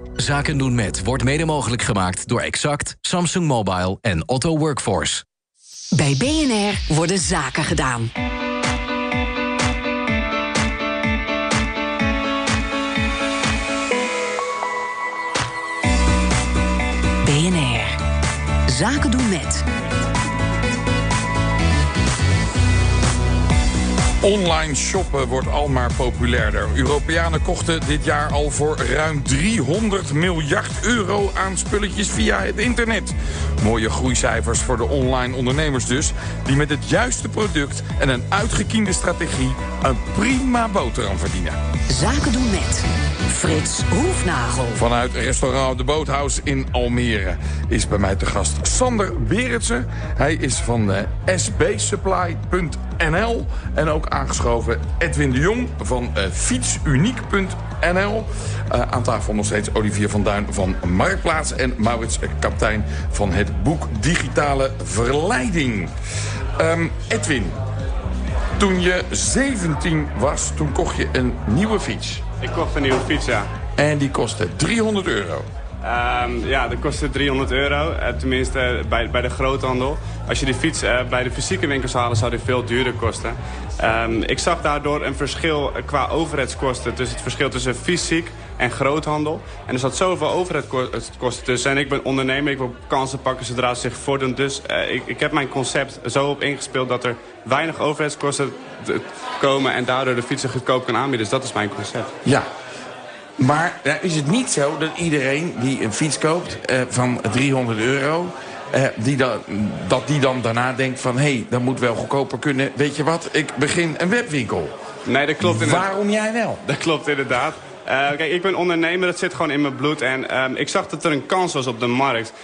Zaken doen met wordt mede mogelijk gemaakt door Exact, Samsung Mobile en Otto Workforce. Bij BNR worden zaken gedaan. BNR. Zaken doen met. Online shoppen wordt almaar populairder. Europeanen kochten dit jaar al voor ruim 300 miljard euro aan spulletjes via het internet. Mooie groeicijfers voor de online ondernemers dus, die met het juiste product en een uitgekiende strategie een prima boterham verdienen. Zaken doen met Frits Hoefnagel. Vanuit restaurant De Boothuis in Almere is bij mij te gast Sander Berendsen. Hij is van sbsupply.nl en ook aangeschoven Edwin de Jong van fietsuniek.nl. Aan tafel nog steeds Olivier van Duin van Marktplaats en Maurits Kaptein van het boek Digitale Verleiding. Edwin, toen je 17 was, toen kocht je een nieuwe fiets. Ik kocht een nieuwe fiets, ja. En die kostte 300 euro. Ja, dat kostte 300 euro. Tenminste, bij de groothandel. Als je die fiets bij de fysieke winkels halen, zou die veel duurder kosten. Ik zag daardoor een verschil qua overheidskosten. Dus het verschil tussen fysiek en groothandel. En er zat zoveel overheidskosten tussen. En ik ben ondernemer, ik wil kansen pakken zodra ze zich voordoen. Dus ik heb mijn concept zo op ingespeeld dat er weinig overheidskosten komen en daardoor de fietsen goedkoop kan aanbieden. Dus dat is mijn concept. Ja. Maar is het niet zo dat iedereen die een fiets koopt van 300 euro... dat die dan daarna denkt van... hé, dat moet wel goedkoper kunnen. Weet je wat, ik begin een webwinkel. Nee, dat klopt inderdaad. Waarom jij wel? Dat klopt inderdaad. Kijk, ik ben ondernemer, dat zit gewoon in mijn bloed. En ik zag dat er een kans was op de markt.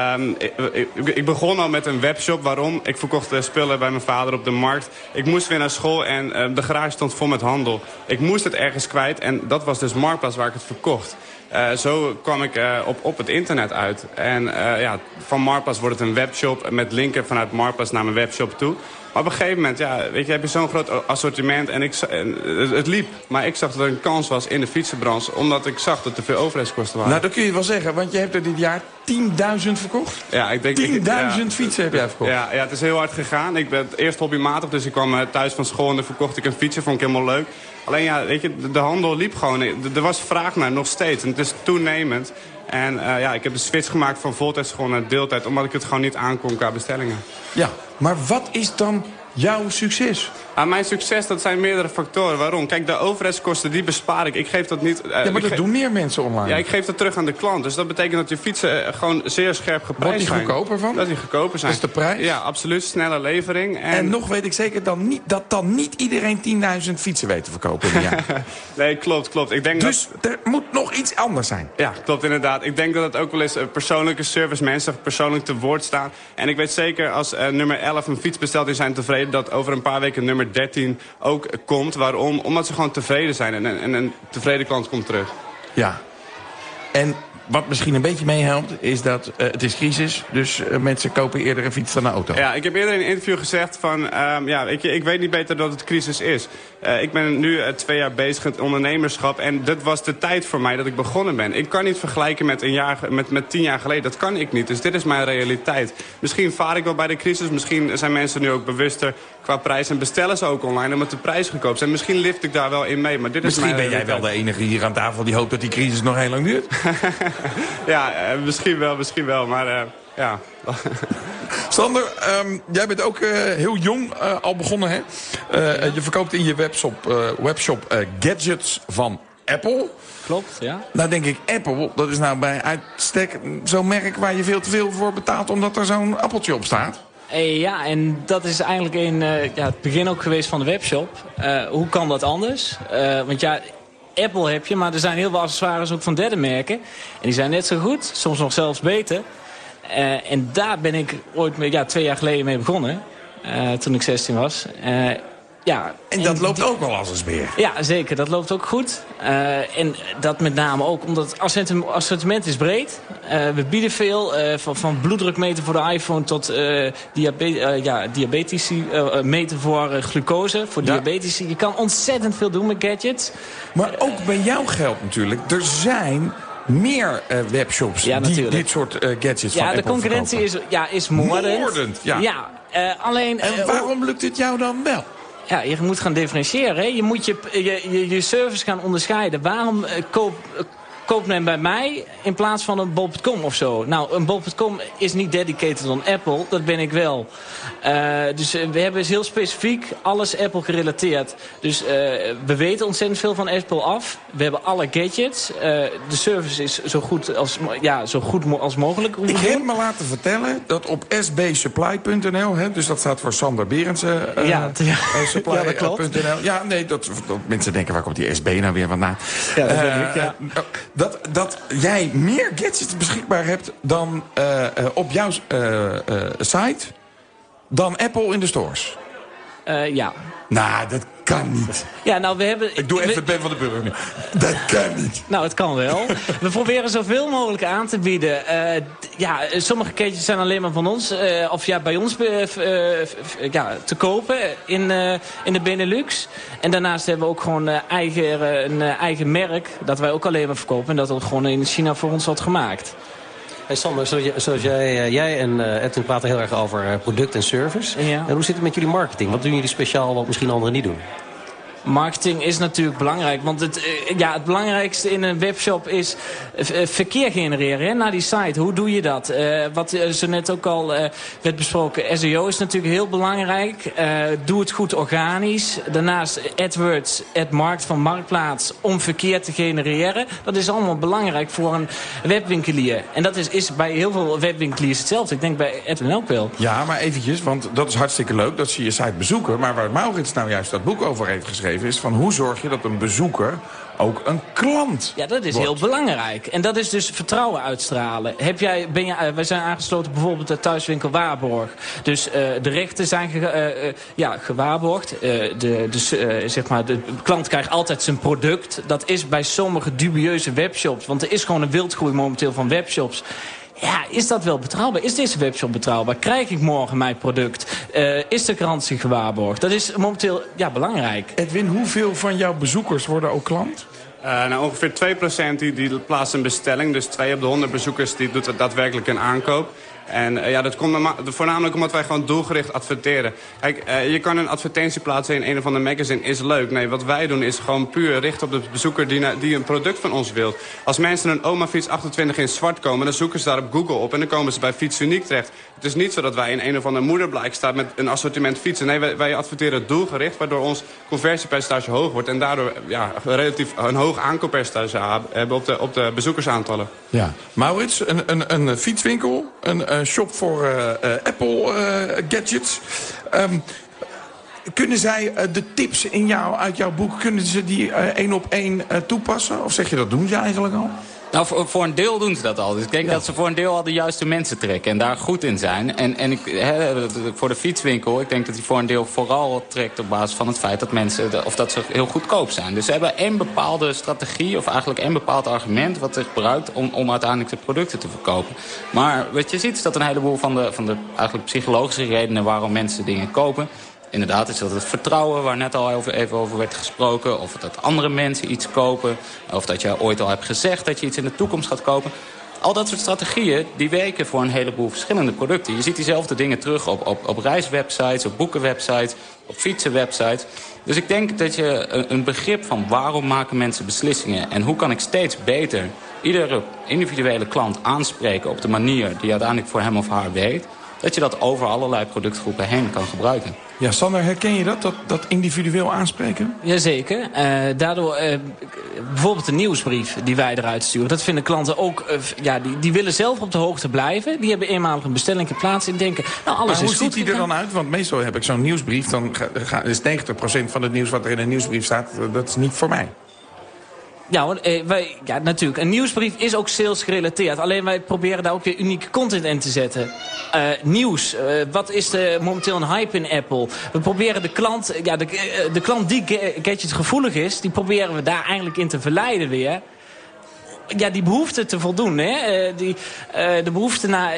Ik begon al met een webshop. Waarom? Ik verkocht spullen bij mijn vader op de markt. Ik moest weer naar school en de garage stond vol met handel. Ik moest het ergens kwijt en dat was dus Marktplaats waar ik het verkocht. Zo kwam ik op het internet uit. En van Marktplaats wordt het een webshop met linken vanuit Marktplaats naar mijn webshop toe. Maar op een gegeven moment, weet je, heb je zo'n groot assortiment en het liep. Maar ik zag dat er een kans was in de fietsenbranche, omdat ik zag dat er veel overheidskosten waren. Nou, dat kun je wel zeggen, want je hebt er dit jaar 10.000 verkocht. Ja, ik denk 10.000 fietsen heb jij verkocht. Ja, het is heel hard gegaan. Ik ben eerst hobbymatig, dus ik kwam thuis van school en dan verkocht ik een fietsje, vond ik helemaal leuk. Alleen ja, weet je, de handel liep gewoon. Er was vraag naar, nog steeds. En het is toenemend. En ik heb de switch gemaakt van voltijdschool naar deeltijd, omdat ik het gewoon niet aankon qua bestellingen. Ja, maar wat is dan jouw succes? Mijn succes, dat zijn meerdere factoren. Waarom? Kijk, de overheidskosten, die bespaar ik. Ik geef dat niet... ja, maar dat doen meer mensen online. Ja, ik geef dat terug aan de klant. Dus dat betekent dat je fietsen gewoon zeer scherp geprijsd zijn. Wordt die goedkoper van? Dat die goedkoper zijn. Dat is de prijs? Ja, absoluut. Snelle levering. En nog weet ik zeker dat dan niet iedereen 10.000 fietsen weet te verkopen in een jaar. Nee, klopt. Ik denk dus er moet nog iets anders zijn. Ja, klopt inderdaad. Ik denk dat het ook wel eens persoonlijke service, mensen persoonlijk te woord staan. En ik weet zeker als nummer 11 een fiets bestelt en zijn tevreden, dat over een paar weken nummer 13 ook komt. Waarom? Omdat ze gewoon tevreden zijn en een tevreden klant komt terug. Ja. En wat misschien een beetje meehelpt, is dat het is crisis. Dus mensen kopen eerder een fiets dan een auto. Ja, ik heb eerder in een interview gezegd van... ik weet niet beter dat het crisis is. Ik ben nu 2 jaar bezig met ondernemerschap. En dat was de tijd voor mij dat ik begonnen ben. Ik kan niet vergelijken met 10 jaar geleden. Dat kan ik niet. Dus dit is mijn realiteit. Misschien vaar ik wel bij de crisis. Misschien zijn mensen nu ook bewuster qua prijs. En bestellen ze ook online omdat de prijs goedkoop zijn. Misschien lift ik daar wel in mee. Maar dit is misschien ben jij wel de enige hier aan tafel die hoopt dat die crisis nog heel lang duurt. Ja, misschien wel, maar ja. Sander, jij bent ook heel jong al begonnen, hè? Je verkoopt in je webshop gadgets van Apple. Klopt, ja. Nou denk ik, Apple, dat is nou bij uitstek zo'n merk waar je veel te veel voor betaalt omdat er zo'n appeltje op staat. Ja, en dat is eigenlijk het begin ook geweest van de webshop. Hoe kan dat anders? Want ja, Apple heb je, maar er zijn heel veel accessoires ook van derde merken. En die zijn net zo goed, soms nog zelfs beter. En daar ben ik ooit 2 jaar geleden mee begonnen. Toen ik 16 was. En dat loopt ook wel als een speer. Ja, zeker. Dat loopt ook goed. En dat met name ook omdat het assortiment is breed. We bieden veel. Van bloeddrukmeter voor de iPhone tot diabetici meten voor glucose. Voor diabetici. Je kan ontzettend veel doen met gadgets. Maar ook bij jou geldt natuurlijk. Er zijn meer webshops die dit soort gadgets van Apple de concurrentie is moordend. Alleen, en waarom lukt het jou dan wel? Ja, je moet gaan differentiëren. Hè? Je moet je service gaan onderscheiden. Waarom koopt men bij mij in plaats van een bol.com of zo? Nou, een bol.com is niet dedicated aan Apple. Dat ben ik wel. Dus we hebben heel specifiek alles Apple gerelateerd. Dus we weten ontzettend veel van Apple af. We hebben alle gadgets. De service is zo goed als mogelijk. Ik heb me laten vertellen dat op sbsupply.nl... dus dat staat voor Sander Berendsen... supply.nl. Ja, nee, dat mensen denken, waar komt die SB nou weer vandaan? Ja, dat ben ik, ja. Dat jij meer gadgets beschikbaar hebt dan op jouw site... dan Apple in de stores. Ja. Nou, dat kan niet. Ja, nou, we hebben... Ik doe even Ben van de Burger nu. Dat kan niet. Nou, het kan wel. We proberen zoveel mogelijk aan te bieden. Sommige gadgets zijn alleen maar van ons. Bij ons te kopen in de Benelux. En daarnaast hebben we ook gewoon een eigen merk... dat wij ook alleen maar verkopen. En dat het gewoon in China voor ons wordt gemaakt. Hey Sander, zoals jij en Edwin praten heel erg over product en service. Ja. En hoe zit het met jullie marketing? Wat doen jullie speciaal wat misschien anderen niet doen? Marketing is natuurlijk belangrijk. Want het belangrijkste in een webshop is verkeer genereren naar die site. Hoe doe je dat? Wat zo net ook al werd besproken. SEO is natuurlijk heel belangrijk. Doe het goed organisch. Daarnaast AdWords, markt van Marktplaats om verkeer te genereren. Dat is allemaal belangrijk voor een webwinkelier. En dat is bij heel veel webwinkeliers hetzelfde. Ik denk bij Edwin ook wel. Ja, maar eventjes, want dat is hartstikke leuk dat ze je site bezoeken. Maar waar Maurits nou juist dat boek over heeft geschreven... is van hoe zorg je dat een bezoeker ook een klant Ja, dat is wordt. heel belangrijk. En dat is dus vertrouwen uitstralen. Wij zijn aangesloten bijvoorbeeld de thuiswinkel Waarborg. Dus de rechten zijn gewaarborgd. De klant krijgt altijd zijn product. Dat is bij sommige dubieuze webshops. Want er is gewoon een wildgroei momenteel van webshops. Ja, is dat wel betrouwbaar? Is deze webshop betrouwbaar? Krijg ik morgen mijn product? Is de garantie gewaarborgd? Dat is momenteel belangrijk. Edwin, hoeveel van jouw bezoekers worden ook klant? Ongeveer 2% die plaatst een bestelling. Dus 2 op de 100 bezoekers die doet daadwerkelijk een aankoop. En dat komt voornamelijk omdat wij gewoon doelgericht adverteren. Kijk, je kan een advertentie plaatsen in een of ander magazine, is leuk. Nee, wat wij doen is gewoon puur richten op de bezoeker die een product van ons wil. Als mensen een Oma-fiets 28 in zwart komen, dan zoeken ze daar op Google op en dan komen ze bij Fiets Uniek terecht. Het is niet zo dat wij in een of ander moederblijk staan met een assortiment fietsen. Nee, wij adverteren doelgericht, waardoor ons conversiepercentage hoog wordt en daardoor relatief een hoog aankooppercentage hebben op de bezoekersaantallen. Ja. Maurits, een fietswinkel, een shop voor Apple gadgets. Kunnen zij de tips uit jouw boek, kunnen ze die 1 op 1 toepassen? Of zeg je dat doen ze eigenlijk al? Nou, voor een deel doen ze dat al. Dus ik denk dat ze voor een deel al de juiste mensen trekken en daar goed in zijn. En voor de fietswinkel, ik denk dat hij voor een deel vooral trekt op basis van het feit dat mensen, dat ze heel goedkoop zijn. Dus ze hebben één bepaalde strategie, of eigenlijk één bepaald argument wat ze gebruikt om uiteindelijk de producten te verkopen. Maar wat je ziet is dat een heleboel van de eigenlijk psychologische redenen waarom mensen dingen kopen, inderdaad is dat het vertrouwen, waar net al even over werd gesproken, of dat andere mensen iets kopen, of dat je ooit al hebt gezegd dat je iets in de toekomst gaat kopen. Al dat soort strategieën, die werken voor een heleboel verschillende producten. Je ziet diezelfde dingen terug op reiswebsites, op boekenwebsites, op fietsenwebsites. Dus ik denk dat je een begrip van waarom maken mensen beslissingen en hoe kan ik steeds beter iedere individuele klant aanspreken op de manier die uiteindelijk voor hem of haar werkt, dat je dat over allerlei productgroepen heen kan gebruiken. Ja, Sander, herken je dat individueel aanspreken? Jazeker. Daardoor, bijvoorbeeld de nieuwsbrief die wij eruit sturen, dat vinden klanten ook, die willen zelf op de hoogte blijven. Die hebben eenmalig een bestelling geplaatst en denken, nou, alles maar is goed. Hoe ziet die er dan uit? Want meestal heb ik zo'n nieuwsbrief, dan is 90% van het nieuws wat er in een nieuwsbrief staat, dat is niet voor mij. Ja, natuurlijk. Een nieuwsbrief is ook sales gerelateerd. Alleen wij proberen daar ook weer unieke content in te zetten. Nieuws. Wat is momenteel een hype in Apple? We proberen de klant, de klant die gadget gevoelig is, die proberen we daar eigenlijk in te verleiden weer. Ja, die behoefte te voldoen. Hè? De behoefte naar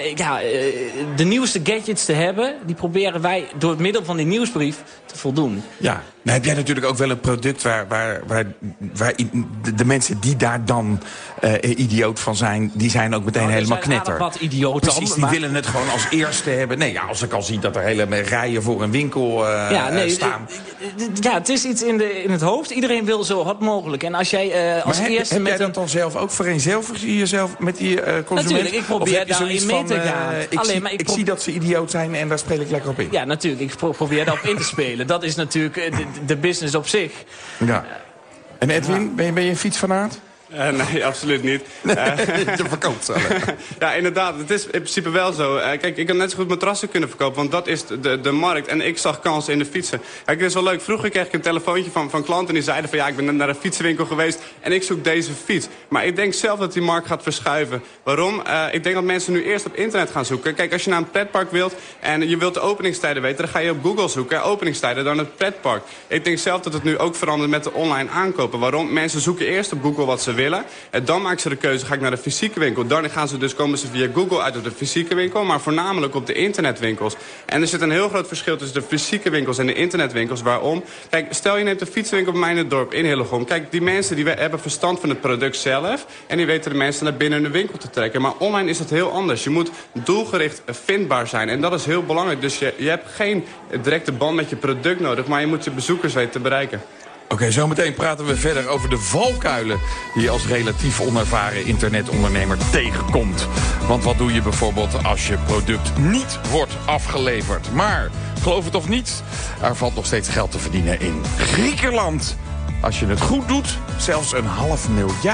de nieuwste gadgets te hebben, die proberen wij door het middel van die nieuwsbrief te voldoen. Ja, Nou heb jij natuurlijk ook wel een product waar de mensen die daar dan idioot van zijn, die zijn ook meteen helemaal knetter. Wat idioot dan. Precies, die willen het gewoon als eerste hebben. Nee, ja, als ik al zie dat er hele rijen voor een winkel staan. Ja, het is iets in het hoofd. Iedereen wil zo hard mogelijk. En als jij als eerste heb jij dat dan zelf ook vereenzelvig jezelf met die consument? Natuurlijk, ik probeer daarin mee te gaan. Ik zie dat ze idioot zijn en daar speel ik lekker op in. Ja, natuurlijk. Ik probeer daarop in te spelen. Dat is natuurlijk de business op zich. Ja. En Edwin, ben je een fietsfanaat? Nee, absoluut niet. Je verkoopt ze. Ja, inderdaad. Het is in principe wel zo. Kijk, ik had net zo goed matrassen kunnen verkopen, want dat is de markt. En ik zag kansen in de fietsen. Kijk, het is wel leuk. Vroeger kreeg ik een telefoontje van klanten die zeiden van ja, ik ben net naar een fietsenwinkel geweest en ik zoek deze fiets. Maar ik denk zelf dat die markt gaat verschuiven. Waarom? Ik denk dat mensen nu eerst op internet gaan zoeken. Kijk, als je naar een pretpark wilt en je wilt de openingstijden weten, dan ga je op Google zoeken. Openingstijden, dan het pretpark. Ik denk zelf dat het nu ook verandert met de online aankopen. Waarom? Mensen zoeken eerst op Google wat ze willen. En dan maken ze de keuze, ga ik naar de fysieke winkel. Dan komen ze via Google uit op de fysieke winkel, maar voornamelijk op de internetwinkels. En er zit een heel groot verschil tussen de fysieke winkels en de internetwinkels. Waarom? Kijk, stel je neemt de fietswinkel bij mij in het dorp in Hillegom. Kijk, die mensen die hebben verstand van het product zelf en die weten de mensen naar binnen in de winkel te trekken. Maar online is het heel anders. Je moet doelgericht vindbaar zijn en dat is heel belangrijk. Dus je hebt geen directe band met je product nodig, maar je moet je bezoekers weten te bereiken. Oké, zometeen praten we verder over de valkuilen die je als relatief onervaren internetondernemer tegenkomt. Want wat doe je bijvoorbeeld als je product niet wordt afgeleverd? Maar, geloof het of niet, er valt nog steeds geld te verdienen in Griekenland. Als je het goed doet, zelfs 500 miljoen.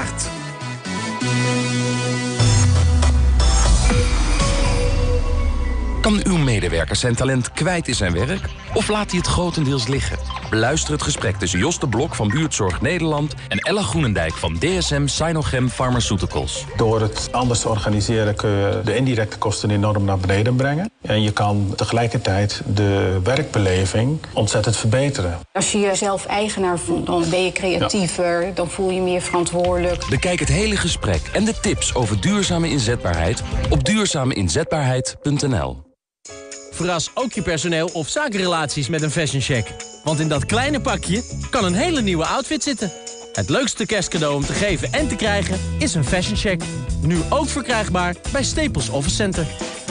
Kan uw medewerker zijn talent kwijt in zijn werk? Of laat hij het grotendeels liggen? Beluister het gesprek tussen Jos de Blok van Buurtzorg Nederland en Ella Groenendijk van DSM Sinochem Pharmaceuticals. Door het anders te organiseren kun je de indirecte kosten enorm naar beneden brengen. En je kan tegelijkertijd de werkbeleving ontzettend verbeteren. Als je jezelf eigenaar voelt, dan ben je creatiever, dan voel je meer verantwoordelijk. Bekijk het hele gesprek en de tips over duurzame inzetbaarheid op duurzameinzetbaarheid.nl. Verras ook je personeel of zakenrelaties met een fashion check. Want in dat kleine pakje kan een hele nieuwe outfit zitten. Het leukste kerstcadeau om te geven en te krijgen is een fashion check. Nu ook verkrijgbaar bij Staples Office Center.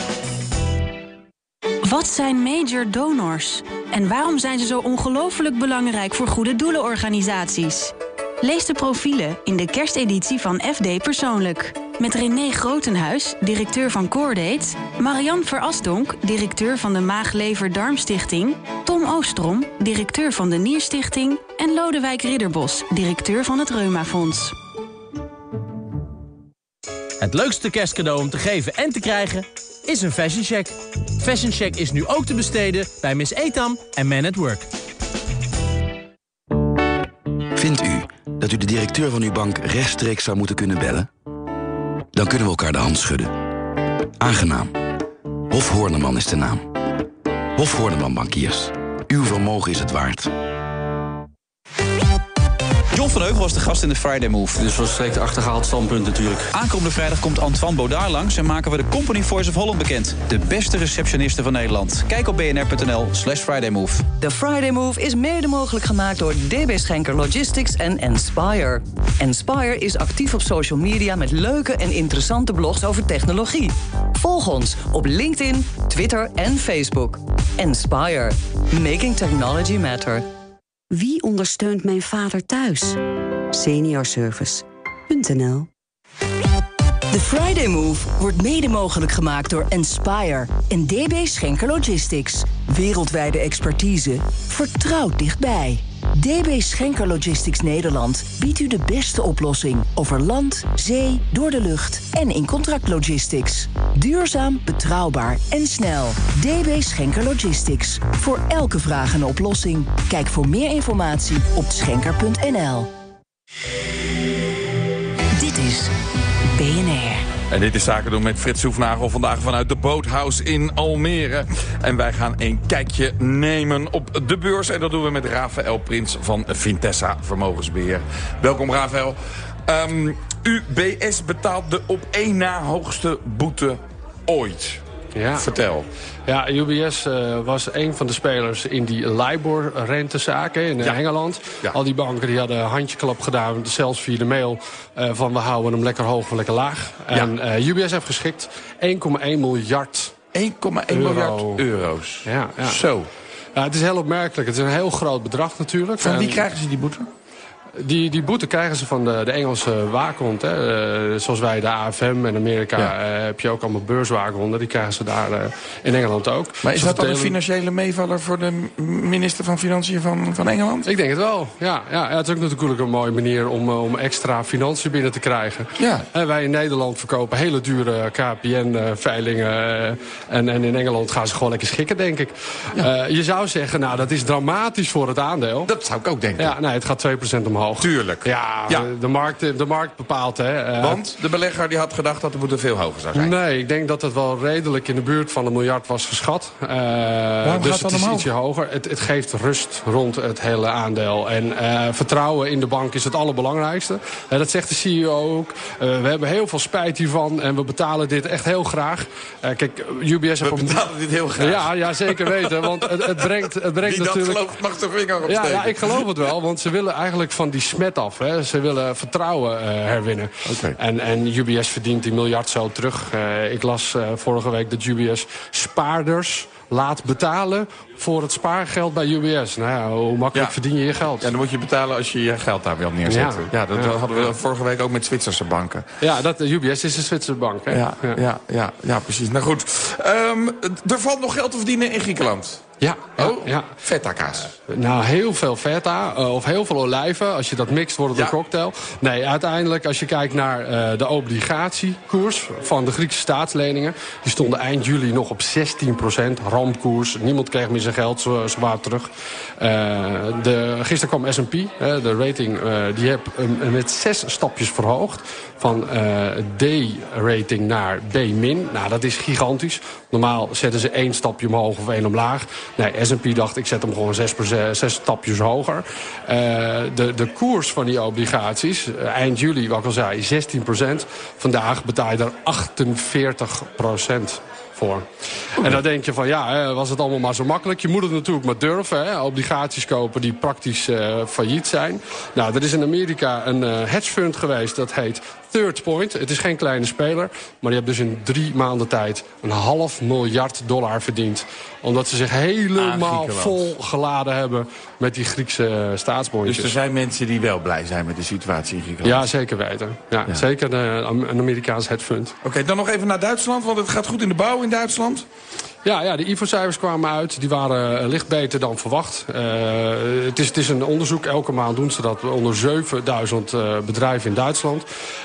Wat zijn major donors? En waarom zijn ze zo ongelooflijk belangrijk voor goede doelenorganisaties? Lees de profielen in de kersteditie van FD Persoonlijk. Met René Grotenhuis, directeur van Coordate, Marianne Verasdonk, directeur van de Maag-Lever-Darmstichting, Tom Oostrom, directeur van de Nierstichting en Lodewijk Ridderbos, directeur van het Reumafonds. Het leukste kerstcadeau om te geven en te krijgen is een fashion check. Fashion check is nu ook te besteden bij Miss Etam en Man at Work. Vindt u dat u de directeur van uw bank rechtstreeks zou moeten kunnen bellen? Dan kunnen we elkaar de hand schudden. Aangenaam. Hof Hoorneman is de naam. Hof Hoorneman Bankiers. Uw vermogen is het waard. John van Heuvel was de gast in de Friday Move. Dus was strikt achtergehaald standpunt natuurlijk. Aankomende vrijdag komt Antoine Baudard langs en maken we de Company Voice of Holland bekend. De beste receptioniste van Nederland. Kijk op bnr.nl/FridayMove. De Friday Move is mede mogelijk gemaakt door DB Schenker Logistics en Inspire. Inspire is actief op social media met leuke en interessante blogs over technologie. Volg ons op LinkedIn, Twitter en Facebook. Inspire. Making technology matter. Wie ondersteunt mijn vader thuis? Seniorservice.nl. De Friday Move wordt mede mogelijk gemaakt door Inspire en DB Schenker Logistics. Wereldwijde expertise, vertrouwd dichtbij. DB Schenker Logistics Nederland biedt u de beste oplossing over land, zee, door de lucht en in contract logistics. Duurzaam, betrouwbaar en snel. DB Schenker Logistics. Voor elke vraag een oplossing. Kijk voor meer informatie op schenker.nl. Dit is BNR. En dit is Zaken doen met Frits Hoefnagel, vandaag vanuit de Boothouse in Almere. En wij gaan een kijkje nemen op de beurs. En dat doen we met Rafael Prins van Vintessa Vermogensbeheer. Welkom Rafael. UBS betaalt de op één na hoogste boete ooit. Ja. Vertel. Ja, UBS was een van de spelers in die LIBOR-rentezaken in Engeland. Ja. Al die banken die hadden een handjeklap gedaan, zelfs via de mail, van we houden hem lekker hoog of lekker laag. En UBS heeft geschikt 1,1 miljard 1,1 miljard euro's. Ja. Zo. Ja, het is heel opmerkelijk. Het is een heel groot bedrag natuurlijk. Van wie krijgen ze die boete? Die boete krijgen ze van de Engelse waakhond. Zoals wij de AFM in Amerika heb je ook allemaal beurswaakhonden. Die krijgen ze daar in Engeland ook. Maar is dat dan een financiële meevaller voor de minister van Financiën van Engeland? Ik denk het wel, ja. Het is ook natuurlijk een mooie manier om extra financiën binnen te krijgen. Ja. Wij in Nederland verkopen hele dure KPN-veilingen. En in Engeland gaan ze gewoon lekker schikken, denk ik. Ja. Je zou zeggen, nou, dat is dramatisch voor het aandeel. Dat zou ik ook denken. Ja, nee, het gaat 2% omhoog. Tuurlijk. Ja. De markt bepaalt. Want de belegger die had gedacht dat de boete veel hoger zou zijn. Nee, ik denk dat het wel redelijk in de buurt van 1 miljard was geschat. Dus het is ietsje hoger. Het geeft rust rond het hele aandeel. En vertrouwen in de bank is het allerbelangrijkste. Dat zegt de CEO ook. We hebben heel veel spijt hiervan en we betalen dit echt heel graag. Kijk, UBS... We betalen dit heel graag. Ja, zeker weten. Want het brengt wie natuurlijk... dat gelooft mag de vinger opsteken. Ja, ik geloof het wel. Want ze willen eigenlijk van die smet af. Hè. Ze willen vertrouwen herwinnen. Okay. En UBS verdient die miljard zo terug. Ik las vorige week dat UBS spaarders laat betalen voor het spaargeld bij UBS. Nou ja, hoe makkelijk verdien je je geld? Ja, dan moet je betalen als je je geld daar wil neerzetten. Ja, dat hadden we vorige week ook met Zwitserse banken. Ja, UBS is een Zwitserse bank. Hè? Ja, precies. Nou goed. Er valt nog geld te verdienen in Griekenland. Ja. Feta-kaas. Nou, heel veel feta of heel veel olijven. Als je dat mixt, wordt het een cocktail. Nee, uiteindelijk, als je kijkt naar de obligatiekoers van de Griekse staatsleningen, die stonden eind juli nog op 16%. Rampkoers. Niemand kreeg meer zijn geld zwaar terug. Gisteren kwam S&P, de rating, die heeft met 6 stapjes verhoogd. Van D-rating naar B-. Nou, dat is gigantisch. Normaal zetten ze 1 stapje omhoog of 1 omlaag. Nee, S&P dacht, ik zet hem gewoon 6 stapjes hoger. De koers van die obligaties, eind juli, wat ik al zei, 16%. Vandaag betaal je er 48% voor. En dan denk je van, was het allemaal maar zo makkelijk? Je moet het natuurlijk maar durven. Obligaties kopen die praktisch failliet zijn. Nou, er is in Amerika een hedge fund geweest, dat heet Third Point. Het is geen kleine speler, maar die heeft dus in 3 maanden tijd $500 miljard verdiend. Omdat ze zich helemaal vol geladen hebben met die Griekse staatsbondjes. Dus er zijn mensen die wel blij zijn met de situatie in Griekenland? Ja, zeker weten. Ja. Zeker een Amerikaans hedge fund. Oké, dan nog even naar Duitsland, want het gaat goed in de bouw in Duitsland. Ja, de IFO-cijfers kwamen uit. Die waren licht beter dan verwacht. Het is een onderzoek. Elke maand doen ze dat onder 7000 bedrijven in Duitsland.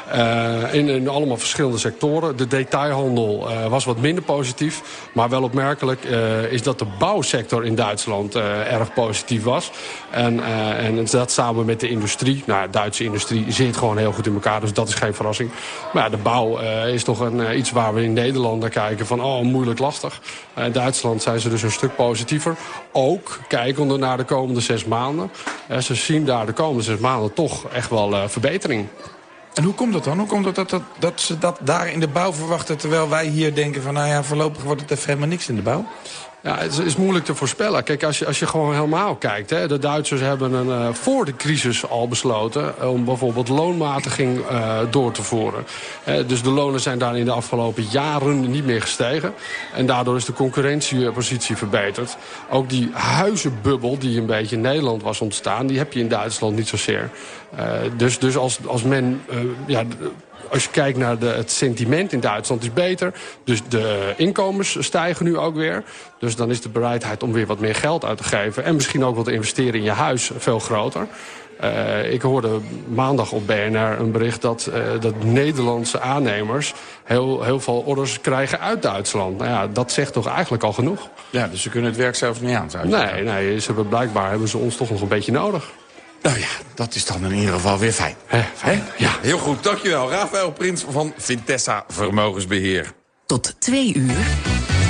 In allemaal verschillende sectoren. De detailhandel was wat minder positief. Maar wel opmerkelijk is dat de bouwsector in Duitsland erg positief was. En dat samen met de industrie. Nou, de Duitse industrie zit gewoon heel goed in elkaar. Dus dat is geen verrassing. Maar de bouw is toch iets waar we in Nederland naar kijken van moeilijk lastig. In Duitsland zijn ze dus een stuk positiever. Ook kijkende naar de komende 6 maanden. Ze zien daar de komende 6 maanden toch echt wel verbetering. En hoe komt dat dan? Hoe komt het dat ze dat daar in de bouw verwachten, terwijl wij hier denken van voorlopig wordt het even helemaal niks in de bouw? Ja, het is moeilijk te voorspellen. Kijk, als je gewoon helemaal kijkt. De Duitsers hebben voor de crisis al besloten om bijvoorbeeld loonmatiging door te voeren. Dus de lonen zijn daar in de afgelopen jaren niet meer gestegen. En daardoor is de concurrentiepositie verbeterd. Ook die huizenbubbel die een beetje in Nederland was ontstaan, die heb je in Duitsland niet zozeer. Dus als men... Als je kijkt naar het sentiment in Duitsland is beter. Dus de inkomens stijgen nu ook weer. Dus dan is de bereidheid om weer wat meer geld uit te geven. En misschien ook wat te investeren in je huis veel groter. Ik hoorde maandag op BNR een bericht dat Nederlandse aannemers heel veel orders krijgen uit Duitsland. Nou ja, dat zegt toch eigenlijk al genoeg. Ja, dus ze kunnen het werk zelfs niet aan. Nee, blijkbaar hebben ze ons toch nog een beetje nodig. Nou ja, dat is dan in ieder geval weer fijn. Fijn. Ja. Heel goed, dankjewel. Rafael Prins van Vintessa Vermogensbeheer. Tot 2 uur.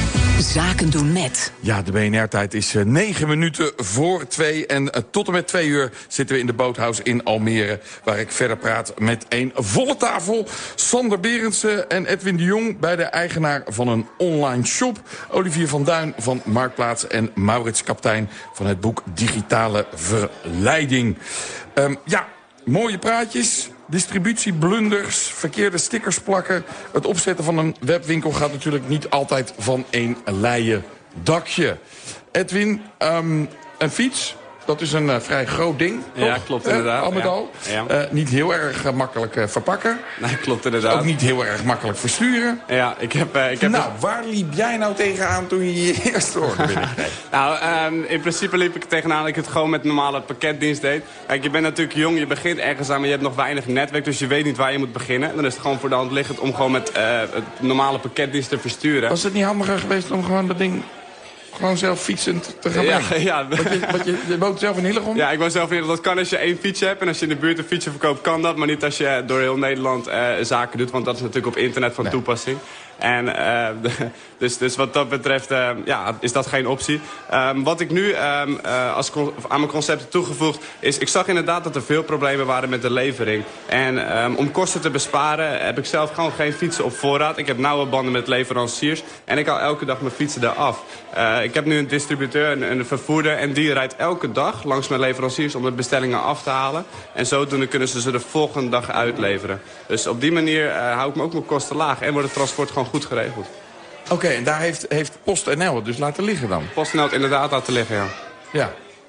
Zaken doen met. Ja, de BNR-tijd is 9 minuten voor 2. En tot en met 2 uur zitten we in de Boothouse in Almere, waar ik verder praat met een volle tafel. Sander Berendsen en Edwin de Jong, beide eigenaar van een online shop. Olivier van Duin van Marktplaats en Maurits Kaptein van het boek Digitale Verleiding. Ja, mooie praatjes. Distributieblunders, verkeerde stickers plakken. Het opzetten van een webwinkel gaat natuurlijk niet altijd van een leien dakje. Edwin, een fiets, dat is een vrij groot ding. Ja, toch? Klopt inderdaad. Al met al. Ja. Niet heel erg makkelijk verpakken. Nee, klopt inderdaad. Ook niet heel erg makkelijk versturen. Ja, ik heb nou, waar liep jij nou tegenaan toen je je eerste orde binnenkreeg? Nou, in principe liep ik tegenaan dat ik het gewoon met normale pakketdienst deed. Kijk, je bent natuurlijk jong, je begint ergens aan, maar je hebt nog weinig netwerk, dus je weet niet waar je moet beginnen. En dan is het gewoon voor de hand liggend om gewoon met het normale pakketdienst te versturen. Was het niet handiger geweest om gewoon dat ding gewoon zelf fietsend te gaan brengen? Ja. Je woont zelf in Hillegom? Ja, ik woon zelf in Hillegom. Dat kan als je 1 fiets hebt. En als je in de buurt een fietsen verkoopt, kan dat. Maar niet als je door heel Nederland zaken doet. Want dat is natuurlijk op internet van toepassing. En dus wat dat betreft is dat geen optie. Wat ik nu aan mijn concept toegevoegd is, ik zag inderdaad dat er veel problemen waren met de levering. En om kosten te besparen heb ik zelf gewoon geen fietsen op voorraad. Ik heb nauwe banden met leveranciers. En ik haal elke dag mijn fietsen eraf. Ik heb nu een distributeur, een vervoerder. En die rijdt elke dag langs mijn leveranciers om de bestellingen af te halen. En zodoende kunnen ze de volgende dag uitleveren. Dus op die manier hou ik me ook mijn kosten laag. En wordt het transport gewoon goed geregeld. Oké, en daar heeft PostNL het dus laten liggen dan? PostNL het inderdaad laten liggen, ja. Ja.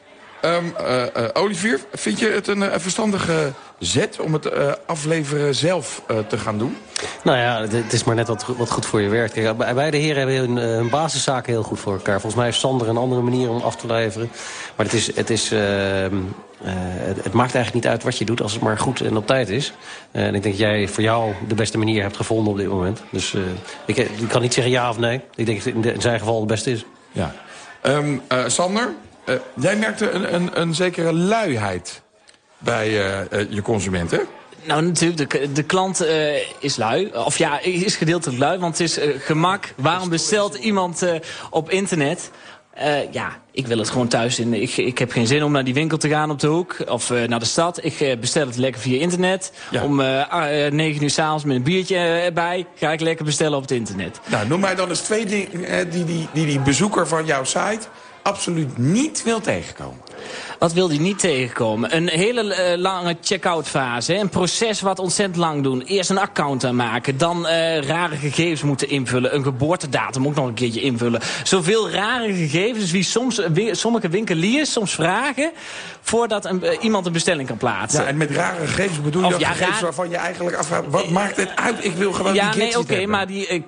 Olivier, vind je het een verstandige zet om het afleveren zelf te gaan doen? Nou ja, het is maar net wat goed voor je werkt. Kijk, beide heren hebben hun basiszaken heel goed voor elkaar. Volgens mij heeft Sander een andere manier om af te leveren. Maar het maakt eigenlijk niet uit wat je doet als het maar goed en op tijd is. En ik denk dat jij voor jou de beste manier hebt gevonden op dit moment. Dus ik kan niet zeggen ja of nee. Ik denk dat het in zijn geval het beste is. Ja. Sander, jij merkte een zekere luiheid bij je consumenten. Nou, natuurlijk, de klant is lui. Of ja, is gedeeltelijk lui, want het is gemak. Waarom bestelt iemand op internet? Ik wil het gewoon thuis. Ik heb geen zin om naar die winkel te gaan op de hoek. Of naar de stad. Ik bestel het lekker via internet. Ja. Om 9 uur 's avonds met een biertje erbij. Ga ik lekker bestellen op het internet. Nou, noem mij dan eens 2 dingen die bezoeker van jouw site absoluut niet wil tegenkomen. Wat wil hij niet tegenkomen? Een hele lange check-out fase. Een proces wat ontzettend lang doen. Eerst een account aanmaken. Dan rare gegevens moeten invullen. Een geboortedatum ook nog een keertje invullen. Zoveel rare gegevens wie sommige winkeliers soms vragen voordat iemand een bestelling kan plaatsen. Ja, en met rare gegevens bedoel je gegevens waarvan je eigenlijk afvraagt, wat maakt het uit? Ik wil gewoon die gadget hebben. Maar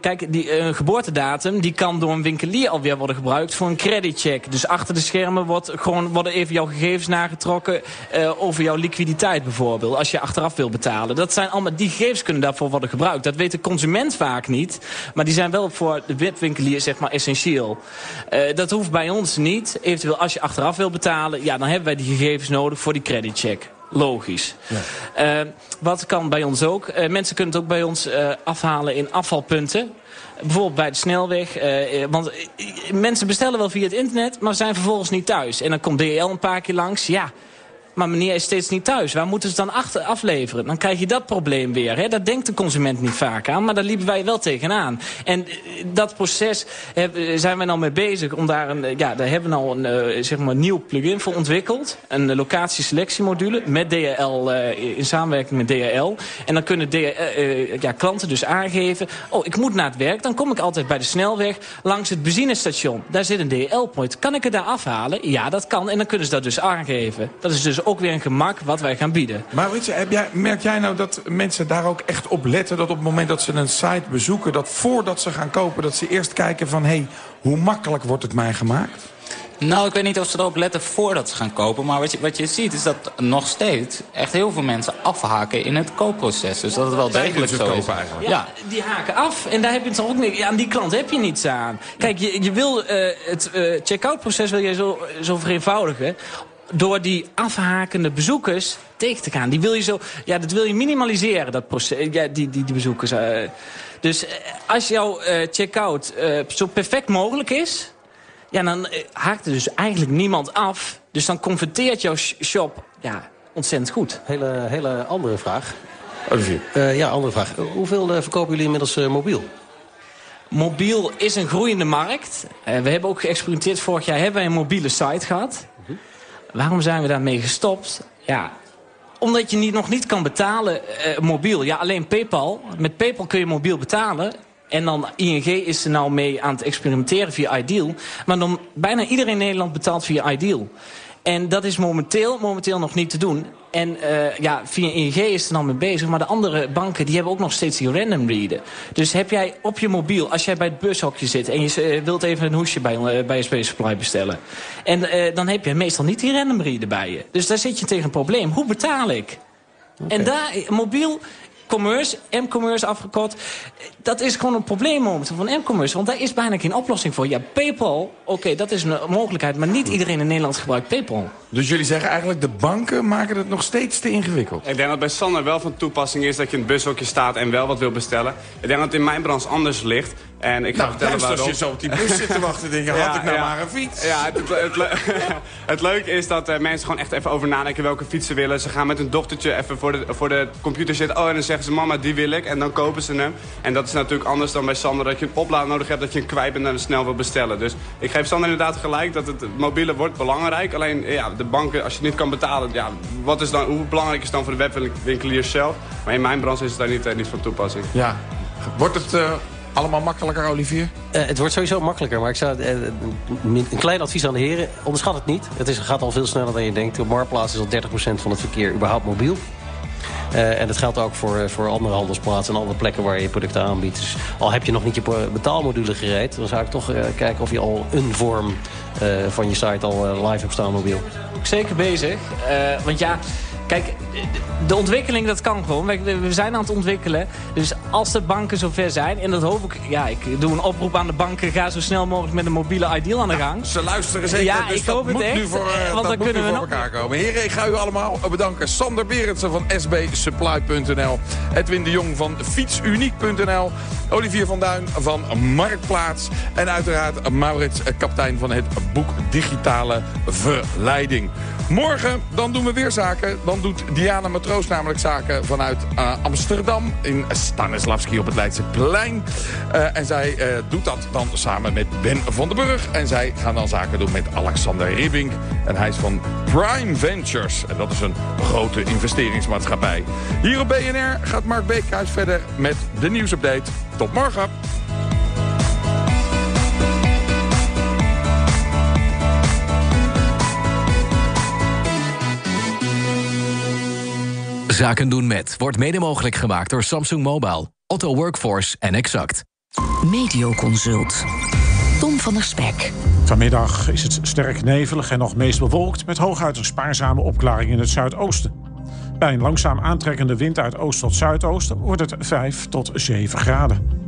die geboortedatum die kan door een winkelier alweer worden gebruikt voor een creditcheck. Dus achter de schermen worden even jouw gegevens nagetrokken over jouw liquiditeit bijvoorbeeld. Als je achteraf wil betalen. Dat zijn allemaal, die gegevens kunnen daarvoor worden gebruikt. Dat weet de consument vaak niet. Maar die zijn wel voor de webwinkelier zeg maar essentieel. Dat hoeft bij ons niet. Eventueel als je achteraf wil betalen, ja, dan hebben wij die gegevens nodig voor die creditcheck. Logisch. Ja. Wat kan bij ons ook? Mensen kunnen het ook bij ons afhalen in afvalpunten. Bijvoorbeeld bij de snelweg. Want mensen bestellen wel via het internet, maar zijn vervolgens niet thuis. En dan komt DHL een paar keer langs. Ja, maar meneer is steeds niet thuis. Waar moeten ze dan afleveren? Dan krijg je dat probleem weer. Hè? Daar denkt de consument niet vaak aan, maar daar liepen wij wel tegenaan. En dat proces zijn we nou mee bezig. Om daar daar hebben we nou een nieuw plugin voor ontwikkeld. Een locatieselectiemodule met DHL, in samenwerking met DHL. En dan kunnen klanten dus aangeven, ik moet naar het werk. Dan kom ik altijd bij de snelweg langs het benzinestation. Daar zit een DHL-point. Kan ik het daar afhalen? Ja, dat kan. En dan kunnen ze dat dus aangeven. Dat is dus ook weer een gemak wat wij gaan bieden. Maar merk jij nou dat mensen daar ook echt op letten, dat op het moment dat ze een site bezoeken, dat voordat ze gaan kopen, dat ze eerst kijken van, hoe makkelijk wordt het mij gemaakt? Nou, ik weet niet of ze erop letten voordat ze gaan kopen. Maar wat je ziet is dat nog steeds echt heel veel mensen afhaken in het koopproces. Dus dat het wel degelijk zo is. Eigenlijk. Ja, die haken af. En daar heb je toch ook niet. Aan die klant heb je niets aan. Kijk, je wil het check-out proces wil je zo vereenvoudigen door die afhakende bezoekers tegen te gaan. Die wil je dat wil je minimaliseren, dat proces, die bezoekers. Dus als jouw checkout zo perfect mogelijk is... ja, dan haakt er dus eigenlijk niemand af. Dus dan converteert jouw shop ontzettend goed. Hele andere vraag. Olivier. Andere vraag. Hoeveel verkopen jullie inmiddels mobiel? Mobiel is een groeiende markt. We hebben ook geëxperimenteerd. Vorig jaar hebben wij een mobiele site gehad. Waarom zijn we daarmee gestopt? Ja, omdat je nog niet kan betalen mobiel. Ja, alleen PayPal. Met PayPal kun je mobiel betalen. En dan ING is er nou mee aan het experimenteren via Ideal. Maar dan bijna iedereen in Nederland betaalt via Ideal. En dat is momenteel nog niet te doen. En via ING is er dan mee bezig. Maar de andere banken die hebben ook nog steeds die random reader. Dus heb jij op je mobiel, als jij bij het bushokje zit... en je wilt even een hoesje bij SP Supply bestellen... en dan heb je meestal niet die random reader bij je. Dus daar zit je tegen een probleem. Hoe betaal ik? Okay. En daar, mobiel... commerce, m-commerce afgekort. Dat is gewoon een probleem momenteel van m-commerce. Want daar is bijna geen oplossing voor. Ja, PayPal, oké, dat is een mogelijkheid. Maar niet iedereen in Nederland gebruikt PayPal. Dus jullie zeggen eigenlijk, de banken maken het nog steeds te ingewikkeld? Ik denk dat bij Sander wel van toepassing is dat je in het bushokje staat en wel wat wil bestellen. Ik denk dat het in mijn branche anders ligt. En ik ga vertellen waarom. Als je zo op die bus zit te wachten, denk je, had ik nou maar een fiets? Ja, het leuke is dat mensen gewoon echt even over nadenken welke fiets ze willen. Ze gaan met hun dochtertje even voor de computer zitten. Oh, en dan zeggen ze, mama, die wil ik. En dan kopen ze hem. En dat is natuurlijk anders dan bij Sander, dat je een oplaad nodig hebt, dat je hem kwijt bent en snel wil bestellen. Dus ik geef Sander inderdaad gelijk dat het mobiele wordt belangrijk. Alleen, de banken, als je het niet kan betalen, hoe belangrijk is het dan voor de webwinkeliers zelf? Maar in mijn branche is het daar niet van toepassing. Ja. Wordt het allemaal makkelijker, Olivier? Het wordt sowieso makkelijker, maar ik zou een klein advies aan de heren. Onderschat het niet. Het gaat al veel sneller dan je denkt. Op Marktplaats is al 30% van het verkeer überhaupt mobiel. En dat geldt ook voor andere handelsplaatsen en andere plekken waar je producten aanbiedt. Dus al heb je nog niet je betaalmodule gereed, dan zou ik toch kijken of je al een vorm van je site al live hebt staan mobiel. Zeker bezig. Want ja, kijk, de ontwikkeling, dat kan gewoon. We zijn aan het ontwikkelen. Dus als de banken zover zijn, en dat hoop ik... Ja, ik doe een oproep aan de banken. Ga zo snel mogelijk met een mobiele Ideal aan de gang. Ze luisteren zeker, ja, dus ik dat hoop moet het echt, nu voor, want dan kunnen we voor elkaar komen. Heren, ik ga u allemaal bedanken. Sander Berendsen van sbsupply.nl. Edwin de Jong van fietsuniek.nl. Olivier van Duin van Marktplaats. En uiteraard Maurits, kapitein van het boek Digitale Verleiding. Morgen, dan doen we weer zaken. Dan doet Diana Matroos namelijk zaken vanuit Amsterdam. In Stanislavski op het Leidseplein. En zij doet dat dan samen met Ben van den Burg. En zij gaan dan zaken doen met Alexander Ribbink. En hij is van Prime Ventures. En dat is een grote investeringsmaatschappij. Hier op BNR gaat Mark Beekhuis verder met de nieuwsupdate. Tot morgen. Zaken doen met wordt mede mogelijk gemaakt door Samsung Mobile, Otto Workforce en Exact. Medioconsult. Tom van der Spek. Vanmiddag is het sterk nevelig en nog meest bewolkt, met hooguit een spaarzame opklaring in het zuidoosten. Bij een langzaam aantrekkende wind uit oost tot zuidoosten wordt het 5 tot 7 graden.